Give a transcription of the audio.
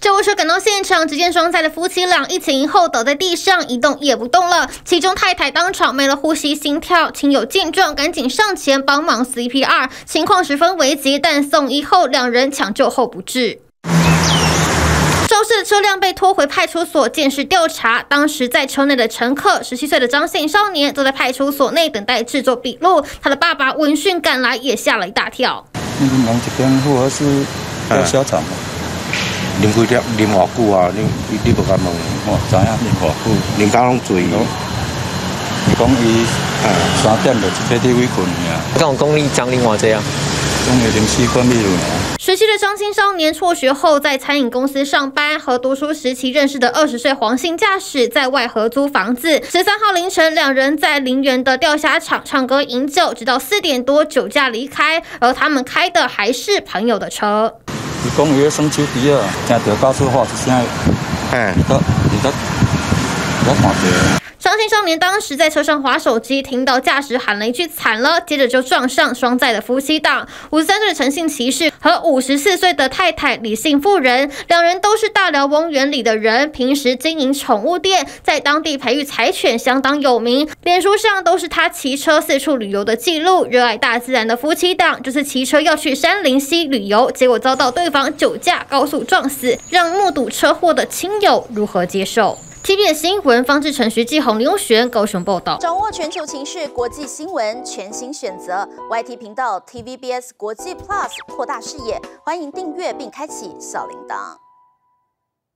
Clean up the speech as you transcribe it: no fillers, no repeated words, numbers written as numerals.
救护车赶到现场，只见双载的夫妻俩一前一后倒在地上，一动也不动了。其中太太当场没了呼吸、心跳，亲友见状赶紧上前帮忙 CPR， 情况十分危急，但送医后两人抢救后不治。肇事的车辆被拖回派出所监视调查。当时在车内的乘客17岁的张姓少年坐在派出所内等待制作笔录。他的爸爸闻讯赶来，也吓了一大跳。 你们这边复合是要小厂吗？ 啉几粒，啉偌久啊？你不敢问？ 我知影啉偌久， 啉到拢醉。 你讲伊3点就去这地位困呀？ 跟我讲你讲另外这样。 讲伊临时关闭了。 17岁的张姓少年辍学后在餐饮公司上班，和读书时期认识的20岁黄姓驾驶在外合租房子。13号凌晨，两人在林园的钓虾场唱歌饮酒，直到4点多酒驾离开，而他们开的还是朋友的车。 伊讲伊咧耍手机啊，听到告诉话一声，你看到。 张姓少年当时在车上滑手机，听到驾驶喊了一句惨了，接着就撞上双载的夫妻档。53岁的陈姓骑士和54岁的太太李姓妇人，两人都是大寮翁园里的人，平时经营宠物店，在当地培育柴犬相当有名。脸书上都是他骑车四处旅游的记录。热爱大自然的夫妻档，这次骑车要去山林溪旅游，结果遭到对方酒驾高速撞死，让目睹车祸的亲友如何接受？TVBS 新闻方志成、徐继宏、林永璇高雄报道。 掌握全球情势、国际新闻，全新选择 YT 频道 TVBS 国际 Plus， 扩大视野。欢迎订阅并开启小铃铛。